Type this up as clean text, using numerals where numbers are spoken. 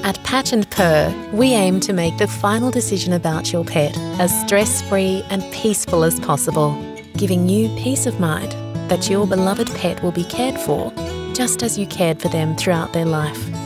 At Patch and Purr, we aim to make the final decision about your pet as stress-free and peaceful as possible, giving you peace of mind that your beloved pet will be cared for just as you cared for them throughout their life.